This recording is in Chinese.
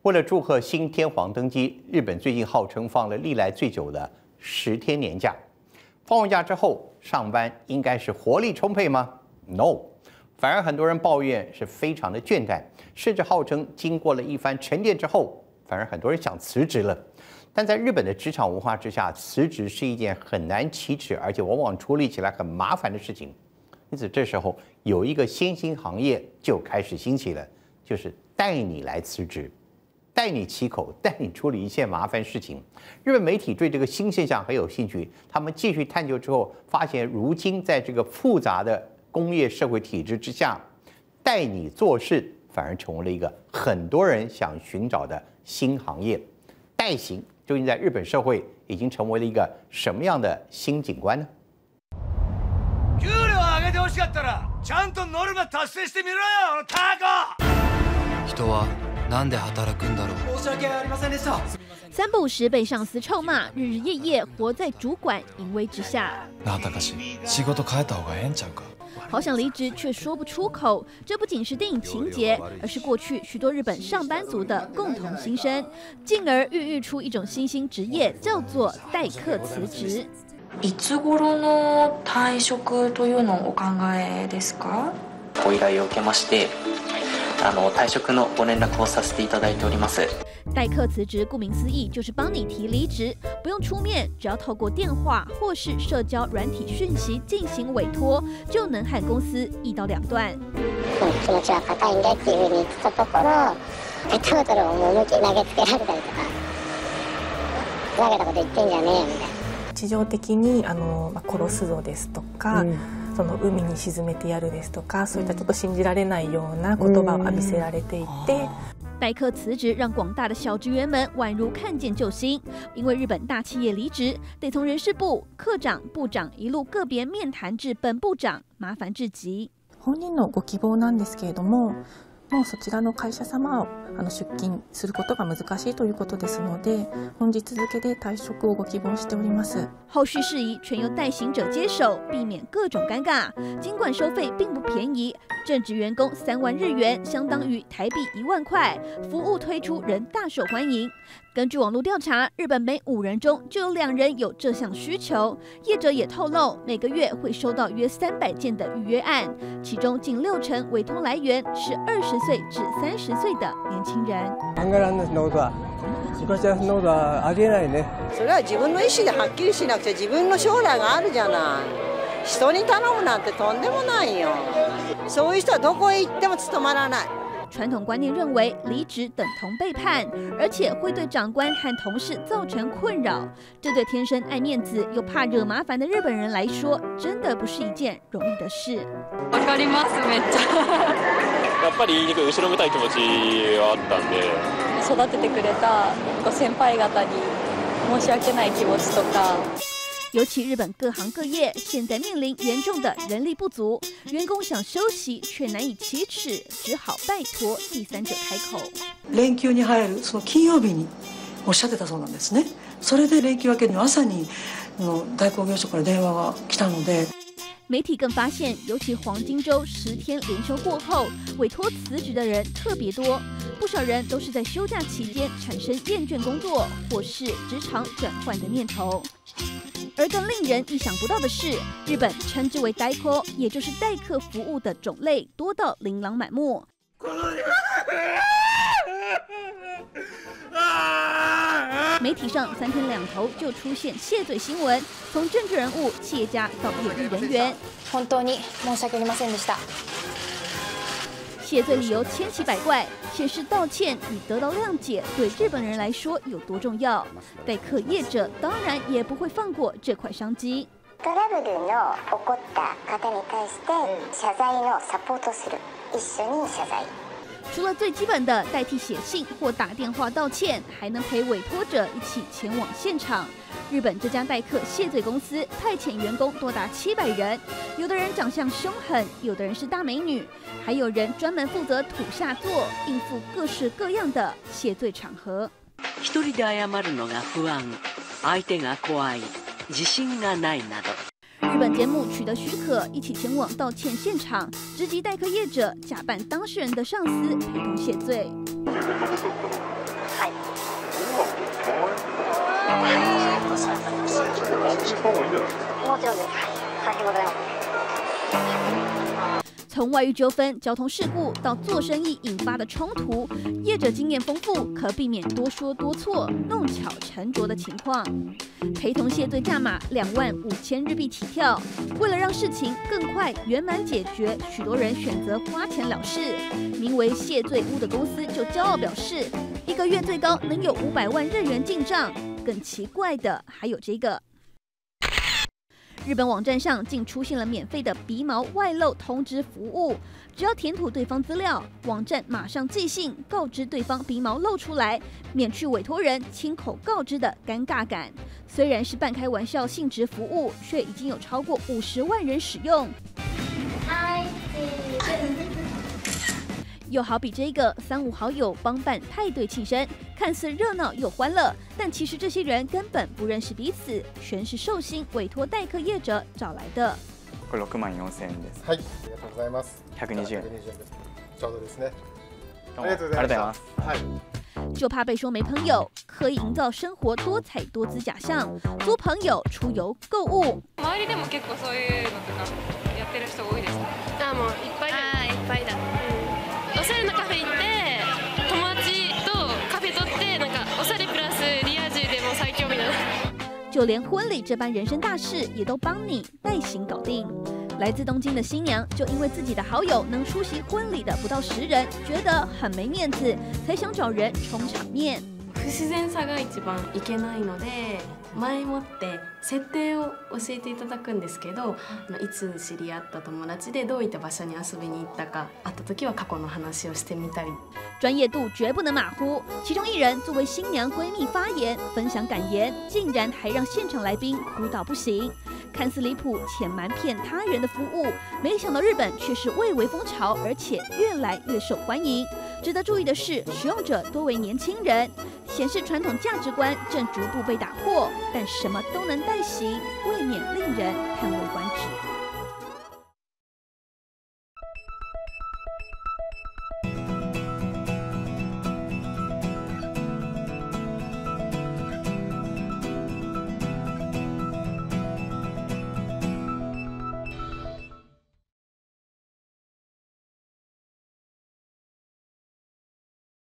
为了祝贺新天皇登基，日本最近号称放了历来最久的10天年假。放完假之后，上班应该是活力充沛吗 ？No， 反而很多人抱怨是非常的倦怠，甚至号称经过了一番沉淀之后，反而很多人想辞职了。但在日本的职场文化之下，辞职是一件很难启齿，而且往往处理起来很麻烦的事情。因此，这时候有一个新兴行业就开始兴起了，就是带你来辞职，带你起口，带你处理一些麻烦事情。日本媒体对这个新现象很有兴趣，他们继续探究之后，发现如今在这个复杂的工业社会体制之下，带你做事反而成为了一个很多人想寻找的新行业。代行究竟在日本社会已经成为了一个什么样的新景观呢？ 給料上げてほしかったらちゃんとノルマ達成してみろよ、タコ。 人はなんで働くんだろう。 申し訳ありませんでした。 三不五时被上司臭骂，日日夜夜活在主管淫威之下。 なあたかし、仕事変えた方がええんちゃうか。 好想离职却说不出口，这不仅是电影情节，而是过去许多日本上班族的共同心声，进而孕育出一种新兴职业，叫做代客辞职。 いつ頃の退職というのをお考えですか？ ご依頼を受けまして、退職のご連絡をさせていただいております。 代客辞职，顾名思义就是帮你提离职，不用出面，只要透过電話或是社交软体讯息进行委托，就能和公司一刀两断。 気持ちは固いんだっていうふうに言ってたところ、ペットボトルを思いっきり投げつけられたりとか、ふざけたこと言ってんじゃねえよみたいな。 地上的に殺すぞですとか、その海に沈めてやるですとか、そういったちょっと信じられないような言葉を浴びせられていて。 代客辞职让广大的小职员们宛如看见救星，因为日本大企业离职得从人事部、科长、部长一路个别面談至本部長，麻煩至極。 本人のご希望なんですけれども、もうそちらの会社様を出勤することが難しいということですので、本日付で退職をご希望しております。 后续事宜全由代行者接手，避免各种尴尬。尽管收费并不便宜，正职员工3万日元，相当于台币1万块，服务推出仍大受欢迎。根据网络调查，日本每5人中就有2人有这项需求。业者也透露，每个月会收到約300件的预约案，其中近60%委托来源是20岁至30岁的年轻人。 考えられないことは、昔はそんなことはありえないね。 それは自分の意思ではっきりしなくて、自分の将来があるじゃない。人に頼むなんてとんでもないよ。そういう人はどこへ行っても務まらない。 传统观念认为离职等同背叛，而且会对长官和同事造成困扰。这对天生爱面子又怕惹麻烦的日本人来说，真的不是一件容易的事。 わかります、めっちゃ。 やっぱり言いにくい、後ろめたい気持ちはあったんで。 育ててくれたご先輩方に申し訳ない気持ちとか。 尤其日本各行各业现在面临严重的人力不足，员工想休息却难以启齿，只好拜托第三者开口。 連休に入るその金曜日におっしゃってたそうなんですね。それで連休明けの朝に代行業者から電話が来たので。 媒体更发现，尤其黄金周10天连休过后，委托辞职的人特别多。不少人都是在休假期间产生厌倦工作，或是职场转换的念头。而更令人意想不到的是，日本称之为代行，也就是代客服务的种类多到琳琅满目。媒体上3天2头就出现谢罪新闻，从政治人物、企业家到演艺人员。 本当に申し訳ありませんでした。 谢罪理由千奇百怪，显示道歉与得到谅解对日本人来说有多重要。代客业者当然也不会放过这块商机。 トラブルの起こった方に対して謝罪のサポートする、一緒に謝罪。 除了最基本的代替写信或打电话道歉，还能陪委托者一起前往现场。日本这家代客谢罪公司派遣员工多達700人，有的人长相凶狠，有的人是大美女，还有人专门负责土下座，应付各式各样的谢罪场合。 一人で謝るのが不安、相手が怖い、自信がないなど。 日本节目取得许可，一起前往道歉现场，直击代客业者假扮当事人的上司陪同谢罪。 もちろんです。大変ございます。 从外遇纠纷、交通事故到做生意引发的冲突，业者经验丰富，可避免多说多错、弄巧成拙的情况。陪同谢罪价码25000日币起跳。为了让事情更快圆满解决，许多人选择花钱了事。名为谢罪屋的公司就骄傲表示，1个月最高能有500万日元进账。更奇怪的还有这个。日本网站上竟出现了免费的鼻毛外露通知服务，只要填吐对方资料，网站马上寄信告知对方鼻毛露出来，免去委托人亲口告知的尴尬感。虽然是半开玩笑性质服务，却已经有超过50万人使用。又好比这个3、5好友帮办派对庆生，看似热闹又欢乐，但其实这些人根本不认识彼此，全是寿星委托代课业者找来的。 これ64000円です。はい、ありがとうございます。120円。ちょうどですね。ありがとうございます。はい。 就怕被说没朋友，刻意营造生活多彩多姿假象，租朋友、出游、购物。 周りでも結構そういうのとかやってる人多いです。あ、もういっぱいだ。いっぱいだ。おしゃれなカフェ行って友達とカフェ取ってなんかおしゃれプラスリア充でも最強みたいな。 就连婚礼这般人生大事，也都帮你代行搞定。来自东京的新娘，就因为自己的好友能出席婚礼的不到10人，觉得很没面子，才想找人充场面。 不自然さが一番いけないので、前もって設定を教えていただくんですけど、いつ知り合った友達でどういった場所に遊びに行ったか、会った時は過去の話をしてみたり。 专业度绝不能马虎，其中一人作为新娘闺蜜发言，分享感言，竟然还让现场来宾哭到不行。看似离谱且瞒骗他人的服务，没想到日本却是蔚为风潮，而且越来越受欢迎。值得注意的是，使用者多为年轻人，显示传统价值观正逐步被打破。但什么都能代行，未免令人